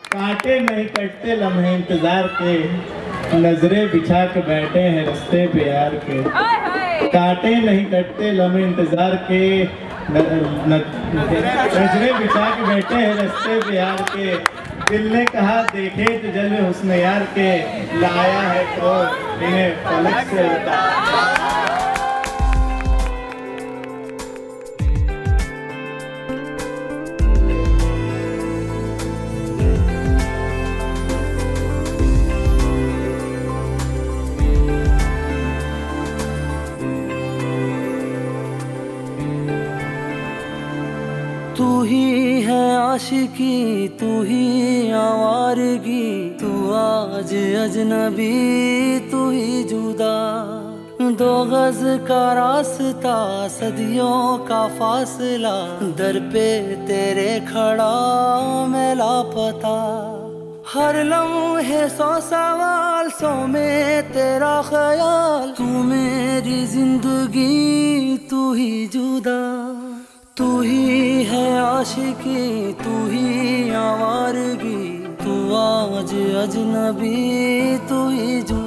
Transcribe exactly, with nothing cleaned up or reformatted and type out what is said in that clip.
कांटे नहीं कटते लम्हे इंतजार के, नजरें बिछा के बैठे हैं रास्ते पे यार के। कांटे नहीं कटते लम्हे इंतजार के, नजरें बिछा के बैठे हैं रास्ते पे यार के। दिल ने कहा देखे तो जलवे हुस्न यार के, लाया है तो इन्हें फलक से उतार। तू ही है आशिकी, तू ही आवारगी, तू आज अजनबी, तू ही जुदा। दो गज का रास्ता, सदियों का फासला, दर पे तेरे खड़ा मैं लापता। हर लम्हे सौ सवाल, सौ में तेरा ख्याल, तू मेरी जिंदगी, तू ही जुदा। तू ही है आशिकी, तू ही आवारगी, तू आज अजनबी, तू ही